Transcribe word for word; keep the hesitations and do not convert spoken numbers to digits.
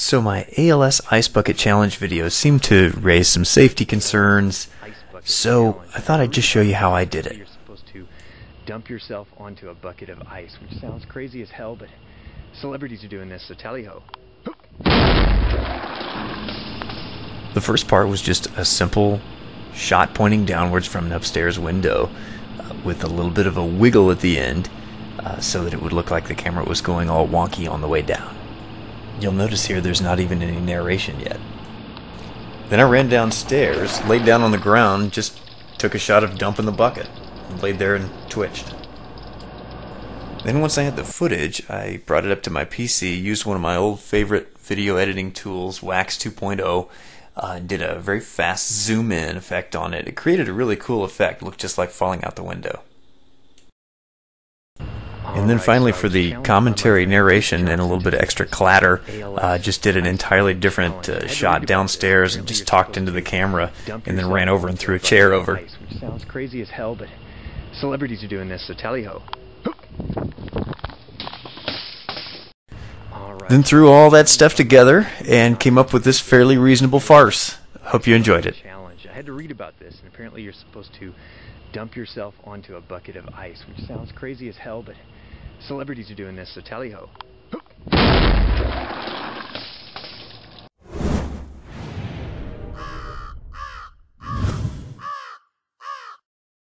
So my A L S Ice Bucket Challenge videos seem to raise some safety concerns, so I thought I'd just show you how I did it. You're supposed to dump yourself onto a bucket of ice, which sounds crazy as hell, but celebrities are doing this, so tally-ho. The first part was just a simple shot pointing downwards from an upstairs window uh, with a little bit of a wiggle at the end uh, so that it would look like the camera was going all wonky on the way down. You'll notice here there's not even any narration yet. Then I ran downstairs, laid down on the ground, just took a shot of dumping the bucket, and laid there and twitched. Then once I had the footage, I brought it up to my P C, used one of my old favorite video editing tools, Wax two point oh, uh, and did a very fast zoom in effect on it. It created a really cool effect, looked just like falling out the window. And then finally, for the commentary narration and a little bit of extra clatter, uh, just did an entirely different uh, shot downstairs and just talked into the camera and then ran over and threw a chair over. Which sounds crazy as hell, but celebrities are doing this, so tally-ho. Then threw all that stuff together and came up with this fairly reasonable farce. Hope you enjoyed it. Challenge. I had to read about this, and apparently you're supposed to dump yourself onto a bucket of ice, which sounds crazy as hell, but celebrities are doing this, so tally-ho.